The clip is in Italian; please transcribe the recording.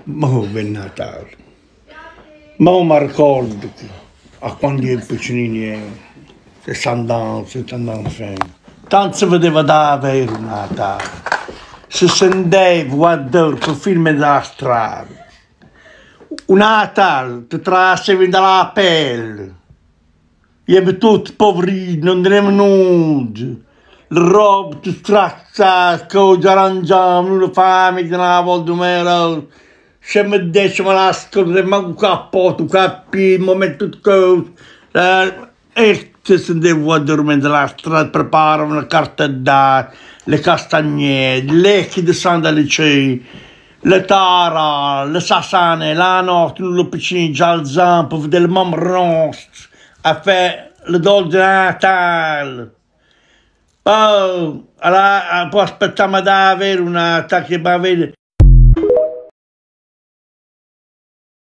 Ma bel Natale. Ma mi ricordo che a quando ero piccinini, 60 anni, 70 anni fa, tanto si vedeva davvero un Natale. Si sentiva, guardare quel film della strada. Un Natale ti trasevi dalla pelle. Io tutti poverini, non avevamo nulla. Le robe ti strazzate, cose arrangiamo, la famiglia una volta era. Se mi dessimo la scorsa, ma un cappotto, un cappino, un momento di cose. E si sentiva a dormire nella strada, preparavano le carte d'aria, le castagnette, le lecchi di San Delice, le tara, le sassane, la notte, le piccine già al zampo, vedere le mamrost, a fare le dolce Natale. Poi, poi aspettiamo da avere una che va a vedere.